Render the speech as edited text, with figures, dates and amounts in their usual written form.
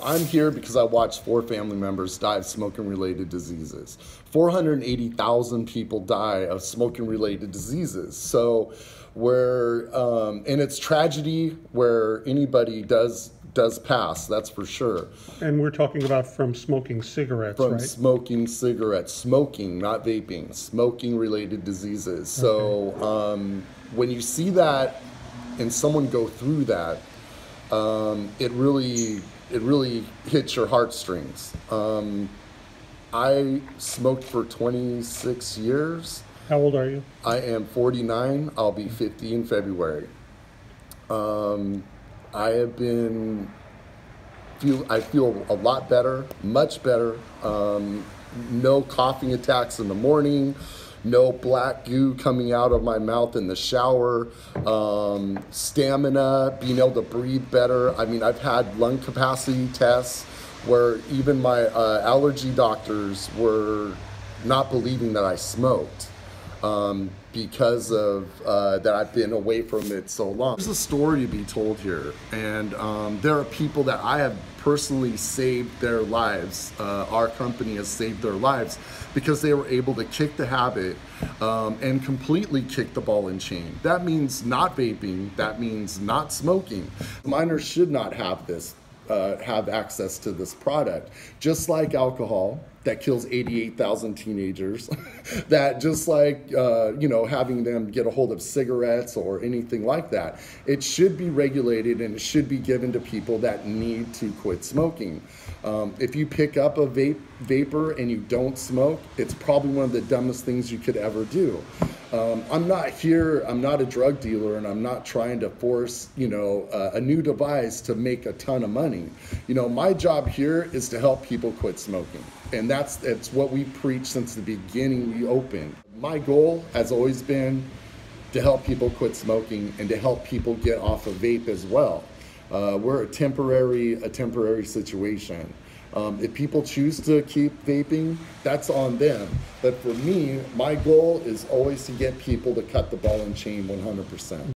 I'm here because I watched 4 family members die of smoking-related diseases. 480,000 people die of smoking-related diseases. So, and it's tragedy where anybody does pass, that's for sure. And we're talking about from smoking cigarettes, From right? smoking cigarettes, smoking, not vaping, smoking-related diseases. So when you see that and someone go through that, it really hits your heartstrings. I smoked for 26 years. How old are you? I am 49. I'll be 50 in February. I feel a lot better, much better. No coughing attacks in the morning, no black goo coming out of my mouth in the shower, stamina, being able to breathe better. I mean, I've had lung capacity tests where even my allergy doctors were not believing that I smoked. Because of that I've been away from it so long. There's a story to be told here, and there are people that I have personally saved their lives. Our company has saved their lives because they were able to kick the habit and completely kick the ball and chain. That means not vaping, that means not smoking. Minors should not have this. Have access to this product, just like alcohol that kills 88,000 teenagers, that just like having them get a hold of cigarettes or anything like that. It should be regulated and it should be given to people that need to quit smoking. If you pick up a vapor and you don't smoke, it's probably one of the dumbest things you could ever do. I'm not a drug dealer, and I'm not trying to force, a new device to make a ton of money. My job here is to help people quit smoking. And it's what we preach since the beginning we opened. My goal has always been to help people quit smoking and to help people get off of vape as well. We're a temporary situation. If people choose to keep vaping, that's on them. But for me, my goal is always to get people to cut the ball and chain 100%.